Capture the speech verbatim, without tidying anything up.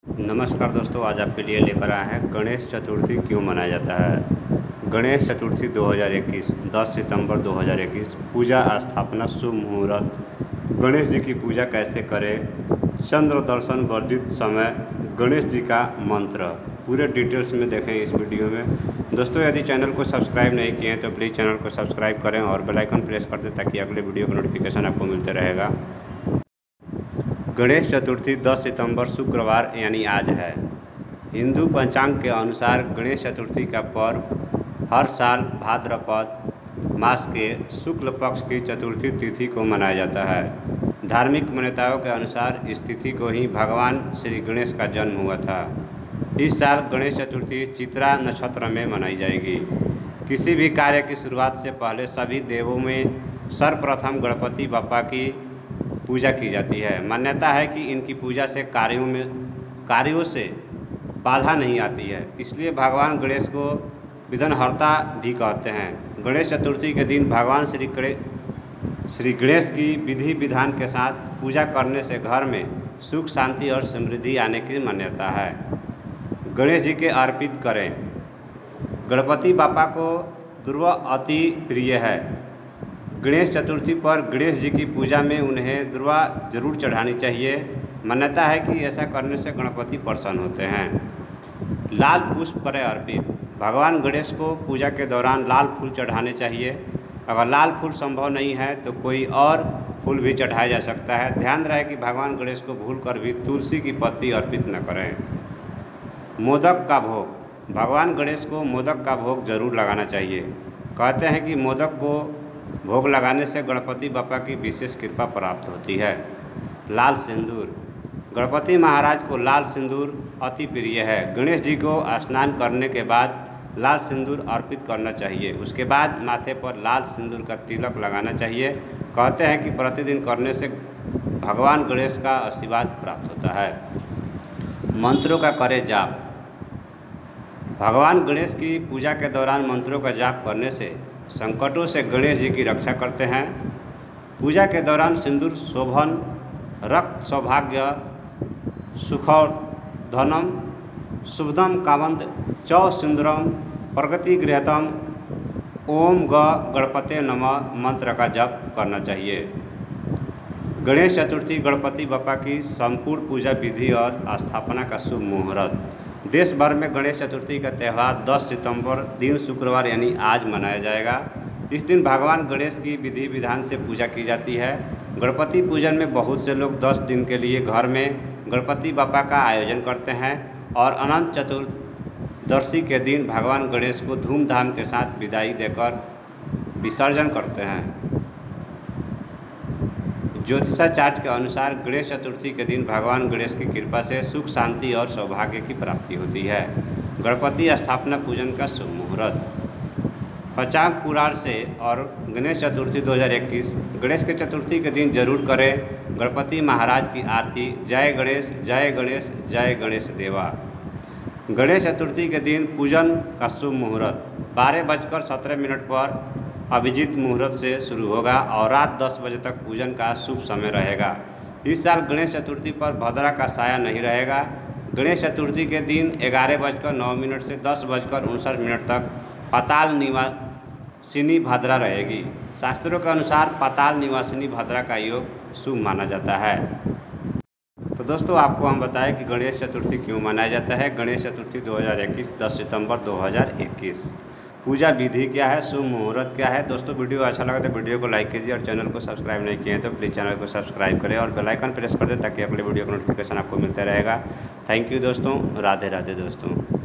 नमस्कार दोस्तों, आज आपके लिए लेकर आए हैं गणेश चतुर्थी क्यों मनाया जाता है। गणेश चतुर्थी दो हज़ार इक्कीस दस सितंबर दो हज़ार इक्कीस पूजा स्थापना शुभ मुहूर्त। गणेश जी की पूजा कैसे करें, चंद्र दर्शन वर्धित समय, गणेश जी का मंत्र, पूरे डिटेल्स में देखें इस वीडियो में। दोस्तों, यदि चैनल को सब्सक्राइब नहीं किए हैं तो प्लीज़ चैनल को सब्सक्राइब करें और बेल आइकन प्रेस कर दें ताकि अगले वीडियो का नोटिफिकेशन आपको मिलते रहेगा। गणेश चतुर्थी दस सितंबर शुक्रवार यानी आज है। हिंदू पंचांग के अनुसार गणेश चतुर्थी का पर्व हर साल भाद्रपद मास के शुक्ल पक्ष की चतुर्थी तिथि को मनाया जाता है। धार्मिक मान्यताओं के अनुसार इस तिथि को ही भगवान श्री गणेश का जन्म हुआ था। इस साल गणेश चतुर्थी चित्रा नक्षत्र में मनाई जाएगी। किसी भी कार्य की शुरुआत से पहले सभी देवों में सर्वप्रथम गणपति बप्पा की पूजा की जाती है। मान्यता है कि इनकी पूजा से कार्यों में कार्यों से बाधा नहीं आती है, इसलिए भगवान गणेश को विघ्नहर्ता भी कहते हैं। गणेश चतुर्थी के दिन भगवान श्री गणेश श्री गणेश की विधि विधान के साथ पूजा करने से घर में सुख शांति और समृद्धि आने की मान्यता है। गणेश जी के अर्पित करें। गणपति बापा को दुर्वा अति प्रिय है। गणेश चतुर्थी पर गणेश जी की पूजा में उन्हें दुर्वा जरूर चढ़ानी चाहिए। मान्यता है कि ऐसा करने से गणपति प्रसन्न होते हैं। लाल पुष्प करें अर्पित। भगवान गणेश को पूजा के दौरान लाल फूल चढ़ाने चाहिए। अगर लाल फूल संभव नहीं है तो कोई और फूल भी चढ़ाया जा सकता है। ध्यान रहे कि भगवान गणेश को भूलकर भी तुलसी की पत्ती अर्पित न करें। मोदक का भोग। भगवान गणेश को मोदक का भोग जरूर लगाना चाहिए। कहते हैं कि मोदक को भोग लगाने से गणपति बप्पा की विशेष कृपा प्राप्त होती है। लाल सिंदूर। गणपति महाराज को लाल सिंदूर अति प्रिय है। गणेश जी को स्नान करने के बाद लाल सिंदूर अर्पित करना चाहिए। उसके बाद माथे पर लाल सिंदूर का तिलक लगाना चाहिए। कहते हैं कि प्रतिदिन करने से भगवान गणेश का आशीर्वाद प्राप्त होता है। मंत्रों का करें जाप। भगवान गणेश की पूजा के दौरान मंत्रों का जाप करने से संकटों से गणेश जी की रक्षा करते हैं। पूजा के दौरान सिंदूर शोभन, रक्त सौभाग्य, सुखधनम, शुभदम कामंत चौ सिंदूरम प्रगति गृहतम ओम ग गणपते नमः मंत्र का जप करना चाहिए। गणेश चतुर्थी गणपति बप्पा की संपूर्ण पूजा विधि और स्थापना का शुभ मुहूर्त। देश भर में गणेश चतुर्थी का त्यौहार दस सितंबर दिन शुक्रवार यानी आज मनाया जाएगा। इस दिन भगवान गणेश की विधि विधान से पूजा की जाती है। गणपति पूजन में बहुत से लोग दस दिन के लिए घर में गणपति बप्पा का आयोजन करते हैं और अनंत चतुर्दशी के दिन भगवान गणेश को धूमधाम के साथ विदाई देकर विसर्जन करते हैं। ज्योतिषाचार्य के अनुसार गणेश चतुर्थी के दिन भगवान गणेश की कृपा से सुख शांति और सौभाग्य की प्राप्ति होती है। गणपति स्थापना पूजन का शुभ मुहूर्त। पंचांग पुराण से और गणेश चतुर्थी दो हज़ार इक्कीस गणेश के चतुर्थी के दिन जरूर करें गणपति महाराज की आरती। जय गणेश जय गणेश जय गणेश देवा। गणेश चतुर्थी के दिन पूजन का शुभ मुहूर्त बारह बजकर सत्रह मिनट पर अभिजीत मुहूर्त से शुरू होगा और रात दस बजे तक पूजन का शुभ समय रहेगा। इस साल गणेश चतुर्थी पर भद्रा का साया नहीं रहेगा। गणेश चतुर्थी के दिन ग्यारह बजकर नौ मिनट से दस बजकर उनसठ मिनट तक पाताल निवासिनी भद्रा रहेगी। शास्त्रों के अनुसार पाताल निवासिनी भद्रा का योग शुभ माना जाता है। तो दोस्तों, आपको हम बताएं कि गणेश चतुर्थी क्यों मनाया जाता है। गणेश चतुर्थी दो हज़ार इक्कीस दस सितंबर दो हज़ार इक्कीस पूजा विधि क्या है, शुभ मुहूर्त क्या है। दोस्तों, वीडियो अच्छा लगा तो वीडियो को लाइक कीजिए और चैनल को सब्सक्राइब नहीं किए हैं तो प्लीज़ चैनल को सब्सक्राइब करें और बेल आइकन प्रेस कर दें ताकि अगले वीडियो का नोटिफिकेशन आपको मिलता रहेगा। थैंक यू दोस्तों। राधे राधे दोस्तों।